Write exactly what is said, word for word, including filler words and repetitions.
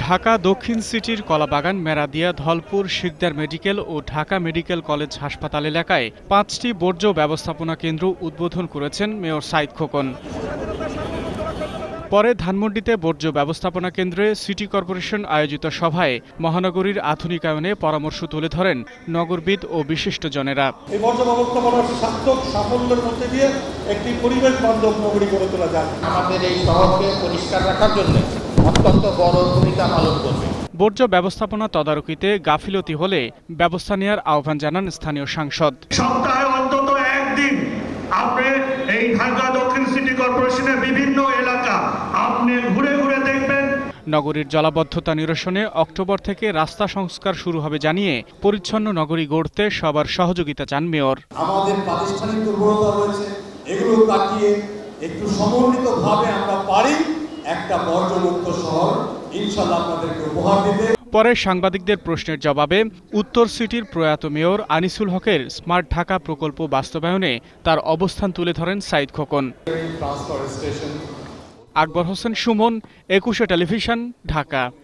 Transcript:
ঢাকা দক্ষিণ সিটির কলাবাগান, মেরাদিয়া, ধলপুর, শিকদার মেডিকেল ও ঢাকা মেডিকেল কলেজ হাসপাতাল এলাকায় পাঁচটি বর্জ্য ব্যবস্থাপনা কেন্দ্র উদ্বোধন করেছেন মেয়র সাঈদ খোকন। পরে ধানমন্ডিতে বর্জ্য ব্যবস্থাপনা কেন্দ্রে সিটি কর্পোরেশন আয়োজিত সভায় মহানগরীর আধুনিকায়নে পরামর্শ তুলে ধরেন নগরবিদ ও বিশিষ্টজনেরা। এই বর্জ্য ব্যবস্থাপনার সার্থক সাফল্যের মধ্যে দিয়ে একটি পরিবেশ বান্ধব নগরী গড়ে তোলা যায়। আমাদের এই শহরকে পরিষ্কার রাখার জন্য অত্যন্ত বড় ভূমিকা পালন করবে। বর্জ্য ব্যবস্থাপনা তদারকিতে গাফিলতি হলে ব্যবস্থা নেওয়ার আহ্বান জানান স্থানীয় সাংসদ। সপ্তাহে অন্তত একদিন আপনি এই ঢাকা দক্ষিণ সিটি কর্পোরেশনের বিভিন্ন এলাকা আপনি ঘুরে ঘুরে দেখবেন। নগরীর জলাবদ্ধতা নিরসনে অক্টোবর থেকে রাস্তা সংস্কার শুরু হবে জানিয়ে পরিচ্ছন্ন নগরী গড়তে সবার সহযোগিতা চান মেয়র। আমাদের প্রাতিষ্ঠানিক দুর্বলতা রয়েছে, এগুলো কাটিয়ে একটু সমন্বিতভাবে আমরা পারি একটা বর্জ্যমুক্ত শহর ইনশাআল্লাহ আপনাদেরকে উপহার দিতে। পরে সাংবাদিকদের প্রশ্নের জবাবে উত্তর সিটির প্রয়াত মেয়র আনিসুল হকের স্মার্ট ঢাকা প্রকল্প বাস্তবায়নে তার অবস্থান তুলে ধরেন সাঈদ খোকন। আকবর হোসেন সুমন, একুশে টেলিভিশন, ঢাকা।